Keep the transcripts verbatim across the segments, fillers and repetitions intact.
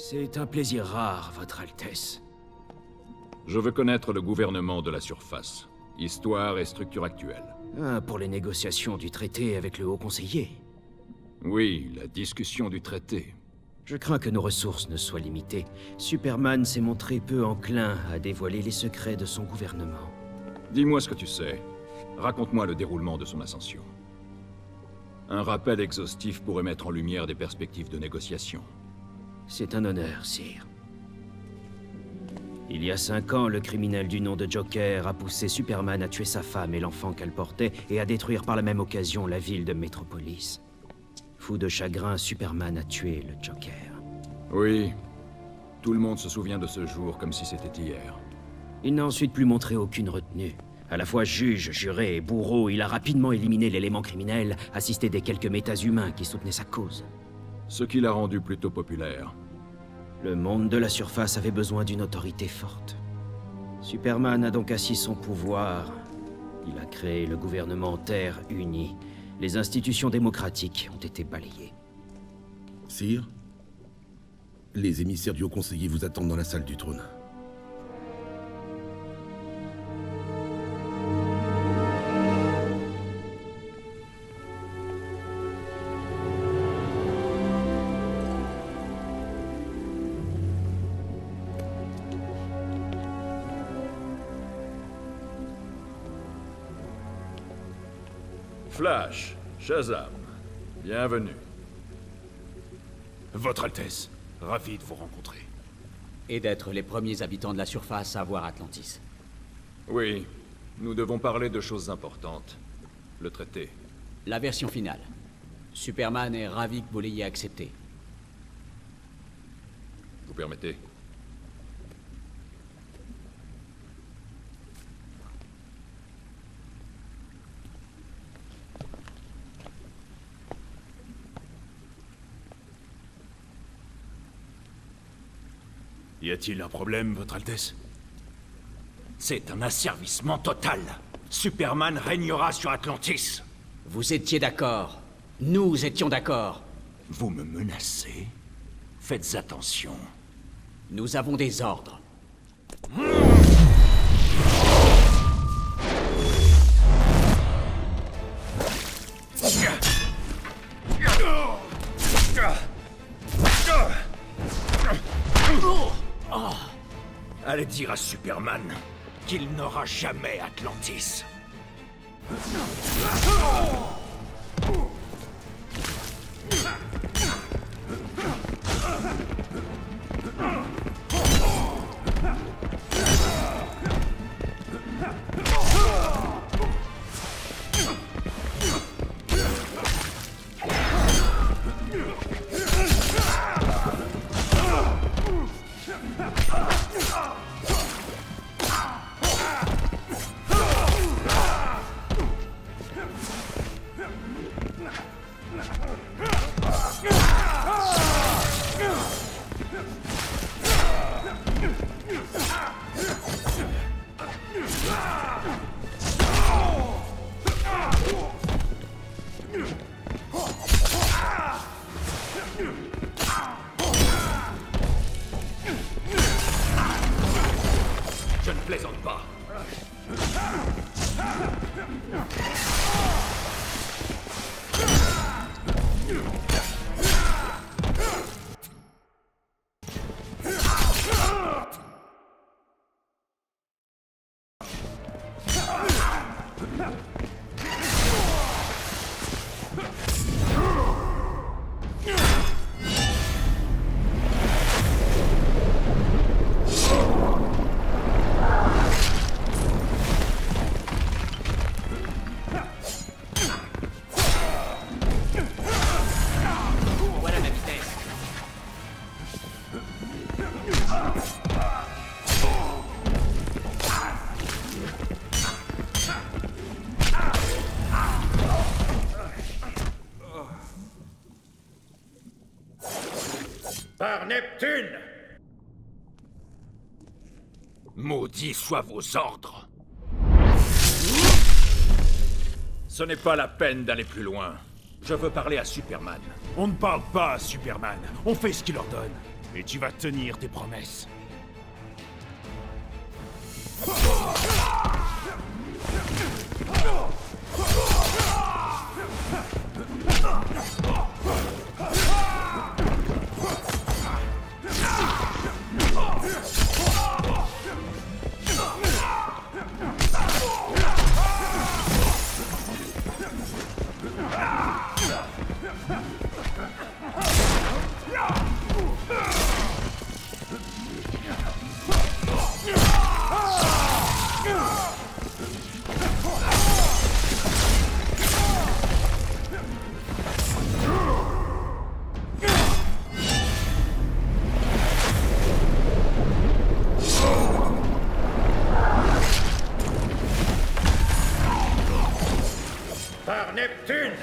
C'est un plaisir rare, Votre Altesse. Je veux connaître le gouvernement de la surface. Histoire et structure actuelle. Ah, pour les négociations du traité avec le Haut Conseiller. Oui, la discussion du traité. Je crains que nos ressources ne soient limitées. Superman s'est montré peu enclin à dévoiler les secrets de son gouvernement. Dis-moi ce que tu sais. Raconte-moi le déroulement de son ascension. Un rappel exhaustif pourrait mettre en lumière des perspectives de négociation. C'est un honneur, sire. Il y a cinq ans, le criminel du nom de Joker a poussé Superman à tuer sa femme et l'enfant qu'elle portait, et à détruire par la même occasion la ville de Metropolis. Fou de chagrin, Superman a tué le Joker. Oui. Tout le monde se souvient de ce jour comme si c'était hier. Il n'a ensuite plus montré aucune retenue. À la fois juge, juré et bourreau, il a rapidement éliminé l'élément criminel, assisté des quelques méta-humains qui soutenaient sa cause. Ce qui l'a rendu plutôt populaire. Le monde de la surface avait besoin d'une autorité forte. Superman a donc assis son pouvoir. Il a créé le gouvernement Terre uni. Les institutions démocratiques ont été balayées. Sire, les émissaires du Haut Conseiller vous attendent dans la salle du trône. Flash, Shazam, bienvenue. Votre Altesse, ravi de vous rencontrer. Et d'être les premiers habitants de la surface à voir Atlantis. Oui, nous devons parler de choses importantes. Le traité. La version finale. Superman est ravi que vous l'ayez accepté. Vous permettez? Y a-t-il un problème, Votre Altesse? C'est un asservissement total. Superman régnera sur Atlantis. Vous étiez d'accord. Nous étions d'accord. Vous me menacez? Faites attention. Nous avons des ordres. Allez dire à Superman qu'il n'aura jamais Atlantis. Je ne plaisante pas. Par Neptune! Maudits soient vos ordres. Ce n'est pas la peine d'aller plus loin. Je veux parler à Superman. On ne parle pas à Superman, on fait ce qu'il ordonne. Et tu vas tenir tes promesses. Par Neptune!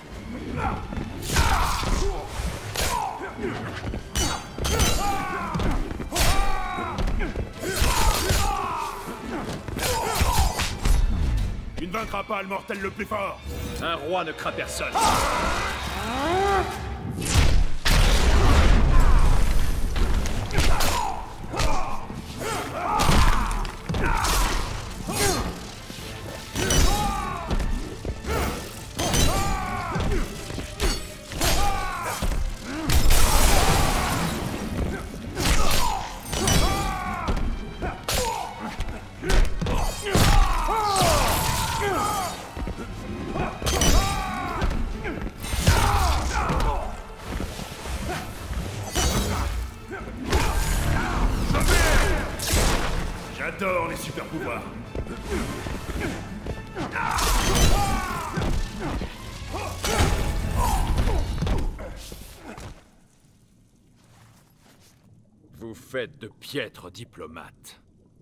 Tu ne vaincras pas le mortel le plus fort. Un roi ne craint personne. J'adore les super pouvoirs. Vous faites de piètres diplomates.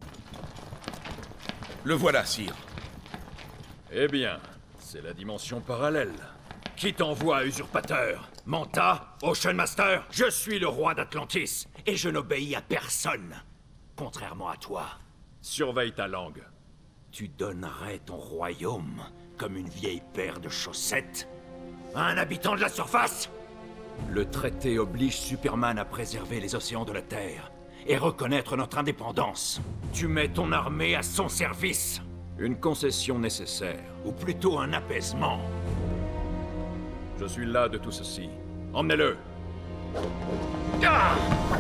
Le voilà, sire. Eh bien, c'est la dimension parallèle. Qui t'envoie, usurpateur? Manta, Ocean Master, je suis le roi d'Atlantis, et je n'obéis à personne. Contrairement à toi. Surveille ta langue. Tu donnerais ton royaume comme une vieille paire de chaussettes à un habitant de la surface? Le traité oblige Superman à préserver les océans de la Terre et reconnaître notre indépendance. Tu mets ton armée à son service. Une concession nécessaire. Ou plutôt un apaisement. Je suis là de tout ceci. Emmenez-le. Ah!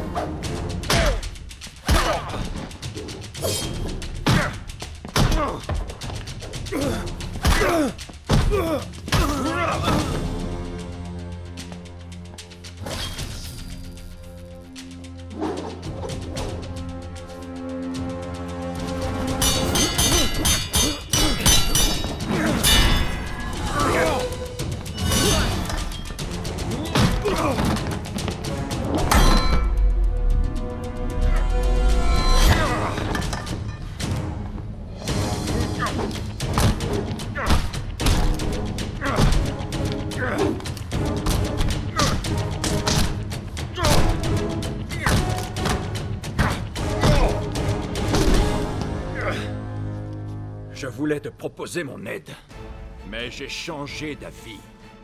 Je voulais te proposer mon aide, mais j'ai changé d'avis.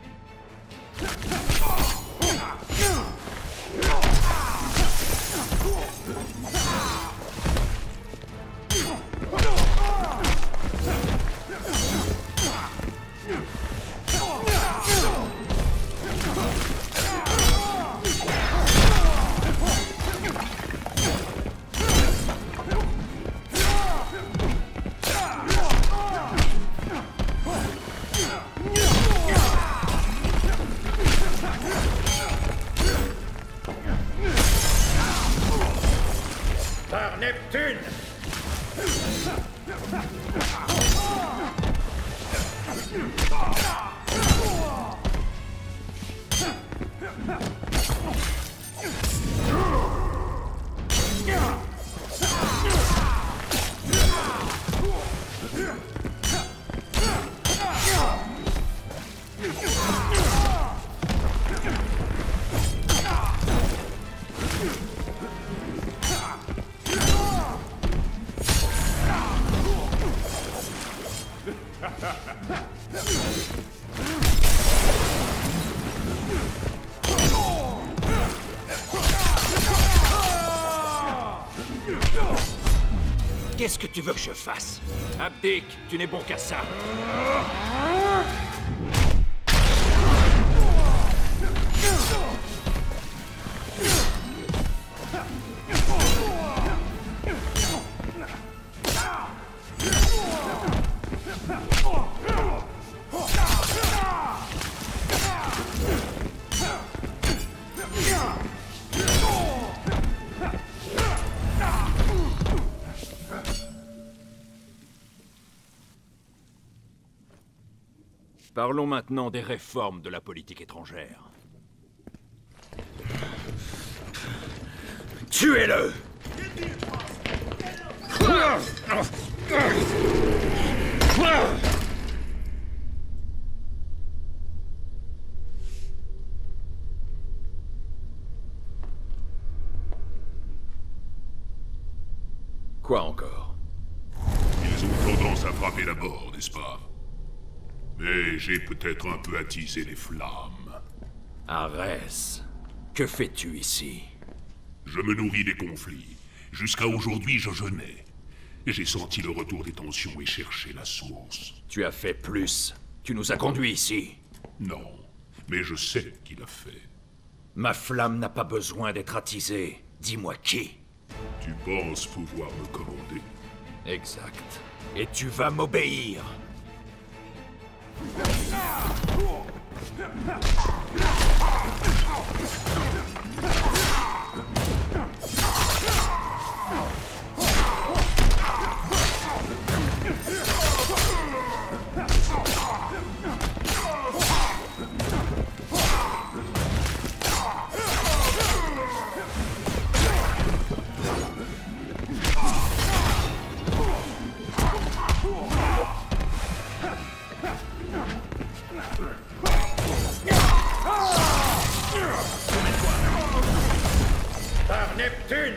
Par Neptune! Qu'est-ce que tu veux que je fasse? Abdique, tu n'es bon qu'à ça. Parlons maintenant des réformes de la politique étrangère. Tuez-le! Quoi encore? Ils ont tendance à frapper d'abord, n'est-ce pas? Mais j'ai peut-être un peu attisé les flammes. Arès, que fais-tu ici? Je me nourris des conflits. Jusqu'à aujourd'hui, je jeûnais. J'ai senti le retour des tensions et cherché la source. Tu as fait plus. Tu nous as conduits ici. Non, mais je sais qui l'a fait. Ma flamme n'a pas besoin d'être attisée. Dis-moi qui? Tu penses pouvoir me commander? Exact. Et tu vas m'obéir. Par Neptune!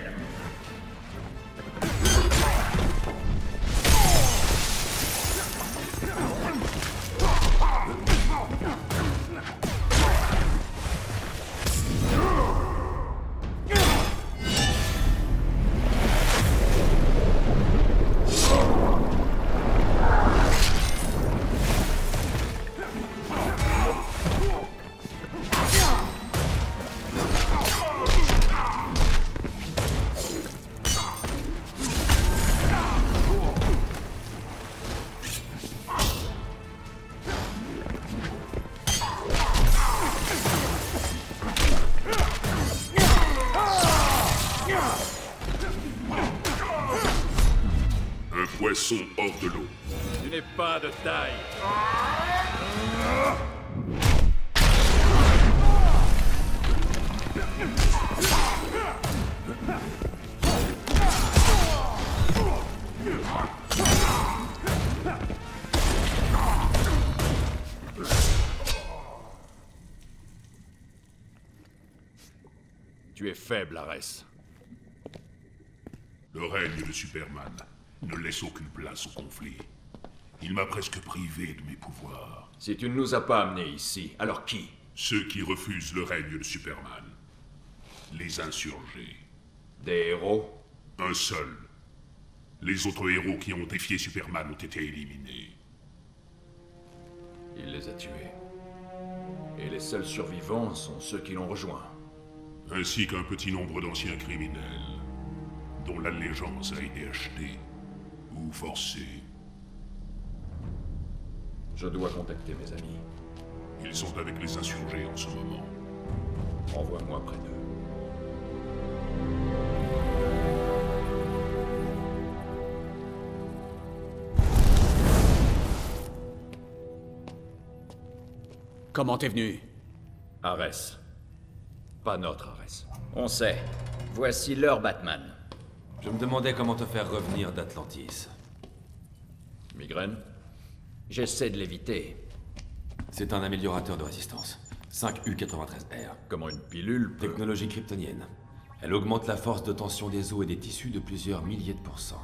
Poisson hors de l'eau. Tu n'es pas de taille. Tu es faible, Arès. Le règne de Superman ne laisse aucune place au conflit. Il m'a presque privé de mes pouvoirs. Si tu ne nous as pas amenés ici, alors qui? Ceux qui refusent le règne de Superman. Les insurgés. Des héros? Un seul. Les autres héros qui ont défié Superman ont été éliminés. Il les a tués. Et les seuls survivants sont ceux qui l'ont rejoint. Ainsi qu'un petit nombre d'anciens criminels, dont l'allégeance a été achetée ou forcée. Je dois contacter mes amis. Ils sont avec les insurgés en ce moment. Envoie-moi près d'eux. Comment t'es venu? Arès. Pas notre Arès. On sait. Voici leur Batman. Je me demandais comment te faire revenir d'Atlantis. Migraine? J'essaie de l'éviter. C'est un améliorateur de résistance. cinq U quatre-vingt-treize R. Comment une pilule peut... Technologie kryptonienne. Elle augmente la force de tension des os et des tissus de plusieurs milliers de pourcents.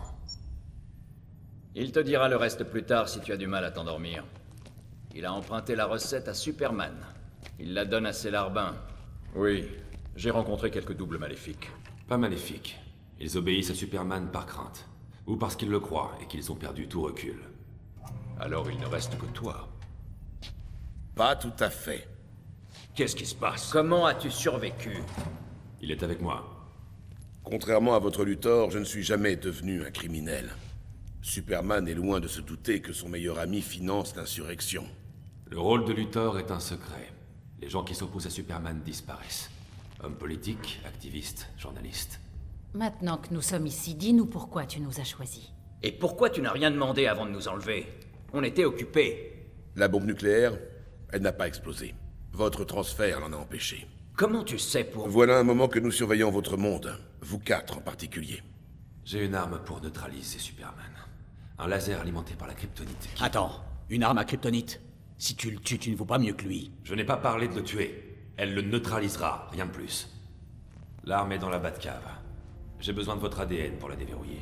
Il te dira le reste plus tard si tu as du mal à t'endormir. Il a emprunté la recette à Superman. Il la donne à ses larbins. Oui, j'ai rencontré quelques doubles maléfiques. Pas maléfiques. Ils obéissent à Superman par crainte. Ou parce qu'ils le croient et qu'ils ont perdu tout recul. Alors il ne reste que toi. Pas tout à fait. Qu'est-ce qui se passe? Comment as-tu survécu? Il est avec moi. Contrairement à votre Luthor, je ne suis jamais devenu un criminel. Superman est loin de se douter que son meilleur ami finance l'insurrection. Le rôle de Luthor est un secret. Les gens qui s'opposent à Superman disparaissent. Hommes politiques, activistes, journalistes. Maintenant que nous sommes ici, dis-nous pourquoi tu nous as choisis. Et pourquoi tu n'as rien demandé avant de nous enlever? On était occupés. La bombe nucléaire, elle n'a pas explosé. Votre transfert l'en a empêché. Comment tu sais pour... Voilà un moment que nous surveillons votre monde. Vous quatre en particulier. J'ai une arme pour neutraliser Superman. Un laser alimenté par la kryptonite. qui- Attends, une arme à kryptonite? Si tu le tues, tu ne vaux pas mieux que lui. Je n'ai pas parlé de le tuer. Elle le neutralisera, rien de plus. L'arme est dans la Batcave. J'ai besoin de votre A D N pour la déverrouiller.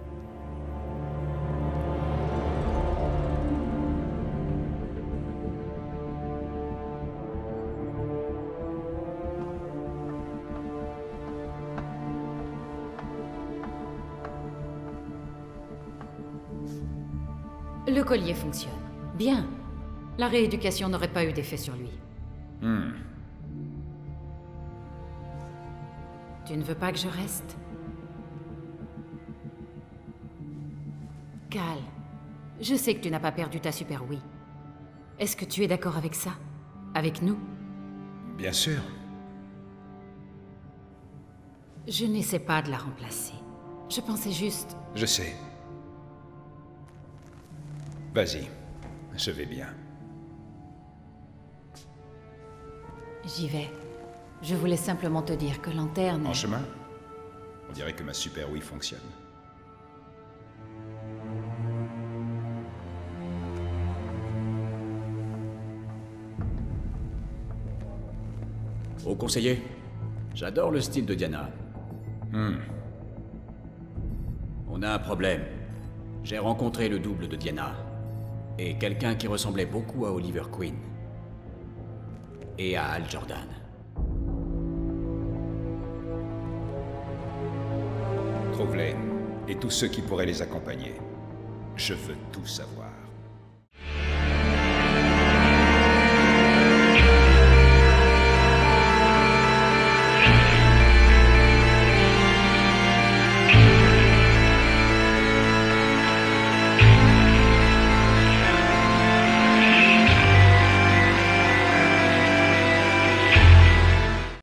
Le collier fonctionne. Bien. La rééducation n'aurait pas eu d'effet sur lui. Hmm. Tu ne veux pas que je reste? Cal, je sais que tu n'as pas perdu ta super oui. Est-ce que tu es d'accord avec ça? Avec nous? Bien sûr. Je n'essaie pas de la remplacer. Je pensais juste... Je sais. Vas-y. Je vais bien. J'y vais. Je voulais simplement te dire que Lanterne... En chemin? On dirait que ma super oui fonctionne. Au conseiller, j'adore le style de Diana. Hmm. On a un problème. J'ai rencontré le double de Diana. Et quelqu'un qui ressemblait beaucoup à Oliver Queen. Et à Hal Jordan. Trouve-les. Et tous ceux qui pourraient les accompagner. Je veux tout savoir.